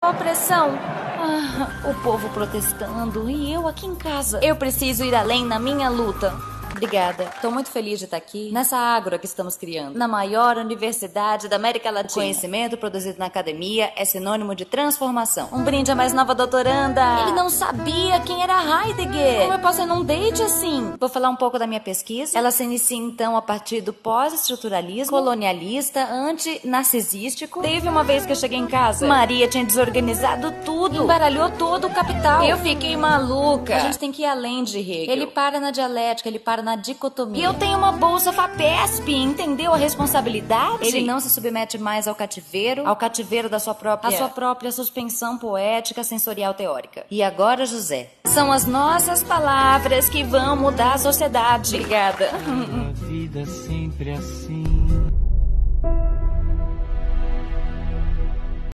Opressão. O povo protestando e eu aqui em casa. Eu preciso ir além na minha luta. Obrigada. Tô muito feliz de estar aqui nessa ágora que estamos criando. Na maior universidade da América Latina. O conhecimento produzido na academia é sinônimo de transformação. Um brinde à mais nova doutoranda. Ele não sabia quem era Heidegger. Como eu posso ir num date assim? Vou falar um pouco da minha pesquisa. Ela se inicia então a partir do pós-estruturalismo, colonialista, anti-narcisístico. Teve uma vez que eu cheguei em casa, Maria tinha desorganizado tudo. Embaralhou todo o capital. Eu fiquei maluca. A gente tem que ir além de Hegel. Ele para na dialética, ele para na dicotomia. E eu tenho uma bolsa FAPESP, entendeu a responsabilidade? Ele não se submete mais ao cativeiro da sua própria suspensão poética, sensorial, teórica. E agora, José, são as nossas palavras que vão mudar a sociedade. Obrigada. A vida sempre assim.